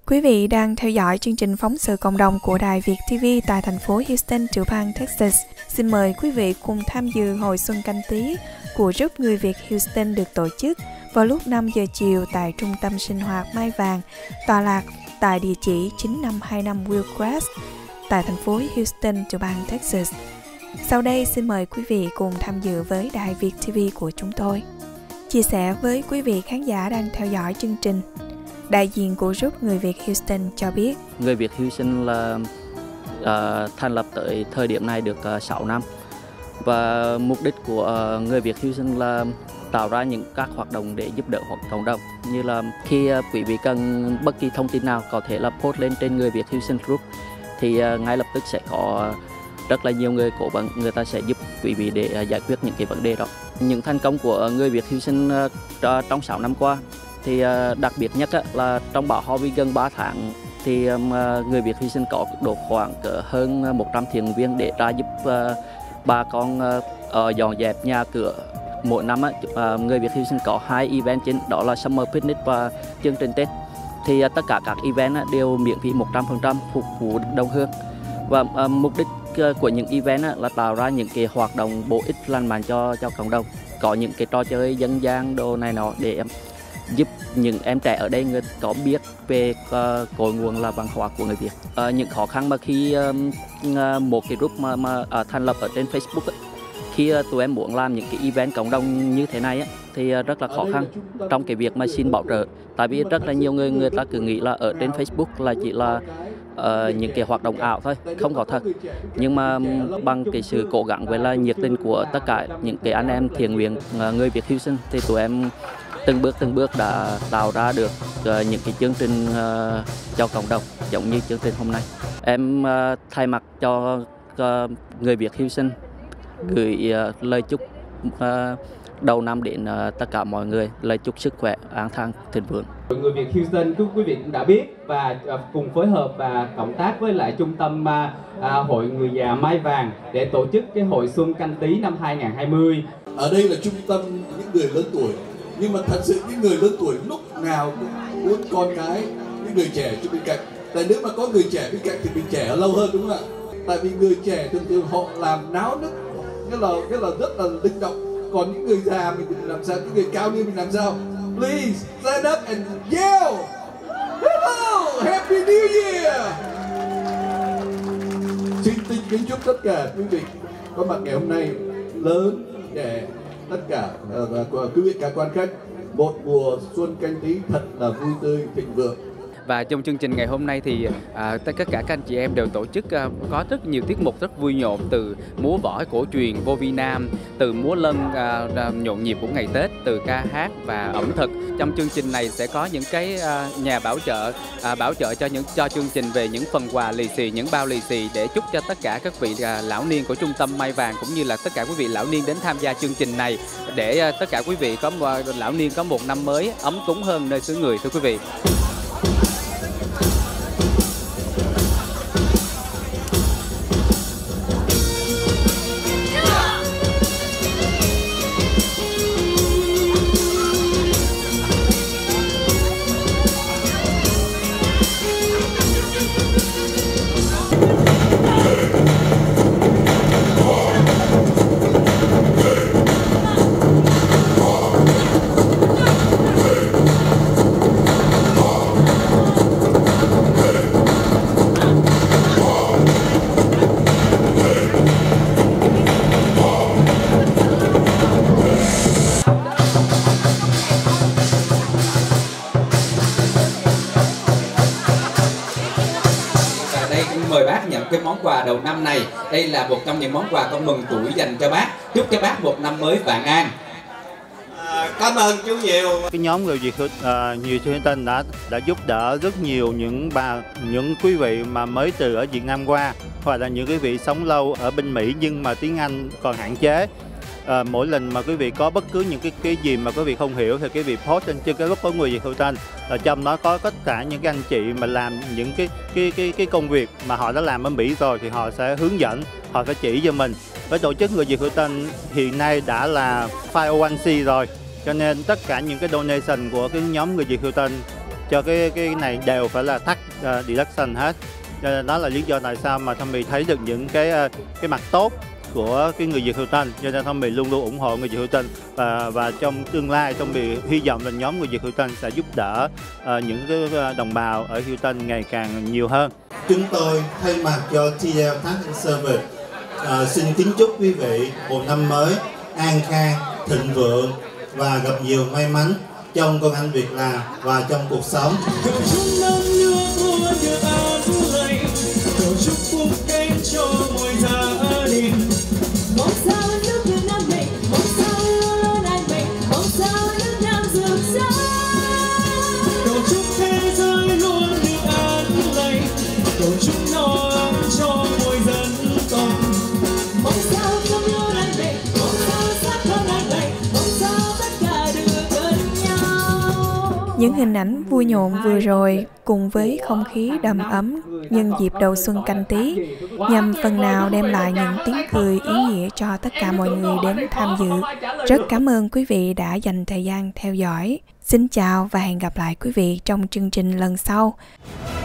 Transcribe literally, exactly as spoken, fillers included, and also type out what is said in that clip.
Quý vị đang theo dõi chương trình phóng sự cộng đồng của Đài Việt ti vi tại thành phố Houston, tiểu bang Texas. Xin mời quý vị cùng tham dự Hội Xuân Canh Tý của Group Người Việt Houston được tổ chức vào lúc năm giờ chiều tại Trung tâm Sinh hoạt Mai Vàng, tọa lạc tại địa chỉ chín năm hai năm Willgrass tại thành phố Houston, tiểu bang Texas. Sau đây xin mời quý vị cùng tham dự với Đài Việt ti vi của chúng tôi. Chia sẻ với quý vị khán giả đang theo dõi chương trình, đại diện của Group Người Việt Houston cho biết. Người Việt Houston là uh, thành lập tới thời điểm này được uh, sáu năm. Và mục đích của uh, Người Việt Houston là tạo ra những các hoạt động để giúp đỡ cộng đồng. Như là khi uh, quý vị cần bất kỳ thông tin nào có thể là post lên trên Người Việt Houston Group thì uh, ngay lập tức sẽ có rất là nhiều người cố vấn, người ta sẽ giúp quý vị để uh, giải quyết những cái vấn đề đó. Những thành công của Người Việt Houston uh, trong sáu năm qua thì uh, đặc biệt nhất uh, là trong bão Harvey gần ba tháng thì um, uh, Người Việt Houston có độ khoảng cỡ hơn một trăm thiện viên để ra giúp uh, bà con uh, dọn dẹp nhà cửa. Mỗi năm uh, Người Việt Houston có hai event chính, đó là Summer Picnic và chương trình Tết. Thì uh, tất cả các event uh, đều miễn phí một trăm phần trăm phục vụ đồng hương. Và uh, mục đích uh, của những event uh, là tạo ra những cái hoạt động bổ ích lành mạnh cho cho cộng đồng. Có những cái trò chơi dân gian đồ này nọ để um, giúp những em trẻ ở đây người có biết về uh, cội nguồn là văn hóa của người Việt. Uh, những khó khăn mà khi um, uh, một cái group mà, mà uh, thành lập ở trên Facebook, uh, khi uh, tụi em muốn làm những cái event cộng đồng như thế này uh, thì uh, rất là khó khăn trong cái việc mà xin bảo trợ. Tại vì rất là nhiều người người ta cứ nghĩ là ở trên Facebook là chỉ là uh, những cái hoạt động ảo thôi, không có thật. Nhưng mà um, bằng cái sự cố gắng với là nhiệt tình của tất cả những cái anh em thiện nguyện uh, Người Việt Houston thì tụi em từng bước từng bước đã tạo ra được uh, những cái chương trình uh, cho cộng đồng giống như chương trình hôm nay. Em uh, thay mặt cho uh, Người Việt Houston gửi uh, lời chúc uh, đầu năm đến uh, tất cả mọi người, lời chúc sức khỏe, an khang, thịnh vượng. Người Việt Houston quý vị cũng đã biết và uh, cùng phối hợp và cộng tác với lại trung tâm uh, uh, Hội Người Già Mai Vàng để tổ chức cái Hội Xuân Canh Tý năm hai không hai không. Ở đây là trung tâm những người lớn tuổi. Nhưng mà thật sự những người lớn tuổi lúc nào cũng muốn con cái, những người trẻ cho bên cạnh. Tại nếu mà có người trẻ bên cạnh thì mình trẻ ở lâu hơn, đúng không ạ? Tại vì người trẻ thường thường họ làm náo nức, cái là cái là rất là linh động. Còn những người già mình thì làm sao, những người cao niên mình làm sao? Please stand up and yell! Hello! Happy New Year! Xin tin kính chúc tất cả quý vị có mặt ngày hôm nay, lớn, trẻ, tất cả uh, quý vị các quan khách, một mùa xuân Canh Tý thật là vui tươi thịnh vượng. Và trong chương trình ngày hôm nay thì à, tất cả các anh chị em đều tổ chức à, có rất nhiều tiết mục rất vui nhộn, từ múa võ cổ truyền vô vi nam, từ múa lân à, à, nhộn nhịp của ngày Tết, từ ca hát và ẩm thực. Trong chương trình này sẽ có những cái à, nhà bảo trợ à, bảo trợ cho những cho chương trình về những phần quà lì xì, những bao lì xì để chúc cho tất cả các vị à, lão niên của trung tâm Mai Vàng cũng như là tất cả quý vị lão niên đến tham gia chương trình này để à, tất cả quý vị có lão niên có một năm mới ấm cúng hơn nơi xứ người, thưa quý vị. Mời bác nhận cái món quà đầu năm này. Đây là một trong những món quà con mừng tuổi dành cho bác. Chúc cho bác một năm mới vạn an. À, cảm ơn chú nhiều. Cái nhóm Người Việt uh, nhiều chương trình đã đã giúp đỡ rất nhiều những bà những quý vị mà mới từ ở Việt Nam qua, hoặc là những quý vị sống lâu ở bên Mỹ nhưng mà tiếng Anh còn hạn chế. À, mỗi lần mà quý vị có bất cứ những cái cái gì mà quý vị không hiểu thì quý vị post trên trên cái group của Người Việt Houston, ở trong đó có tất cả những cái anh chị mà làm những cái cái cái cái công việc mà họ đã làm ở Mỹ rồi thì họ sẽ hướng dẫn, họ sẽ chỉ cho mình. Với tổ chức Người Việt Houston hiện nay đã là five oh one c rồi, cho nên tất cả những cái donation của cái nhóm Người Việt Houston cho cái cái này đều phải là tax uh, deduction hết. Cho nên đó là lý do tại sao mà Tommy thấy được những cái uh, cái mặt tốt của cái người Việt Hilton, cho nên Tommy luôn luôn ủng hộ người Việt Hilton, và và trong tương lai Tommy hy vọng là nhóm người Việt Hilton sẽ giúp đỡ uh, những cái đồng bào ở Hilton ngày càng nhiều hơn. Chúng tôi thay mặt cho tê lờ Tax Service uh, xin kính chúc quý vị một năm mới an khang, thịnh vượng và gặp nhiều may mắn trong công ăn việc làm và trong cuộc sống. Những hình ảnh vui nhộn vừa rồi cùng với không khí đầm ấm nhân dịp đầu xuân Canh Tý nhằm phần nào đem lại những tiếng cười ý nghĩa cho tất cả mọi người đến tham dự. Rất cảm ơn quý vị đã dành thời gian theo dõi. Xin chào và hẹn gặp lại quý vị trong chương trình lần sau.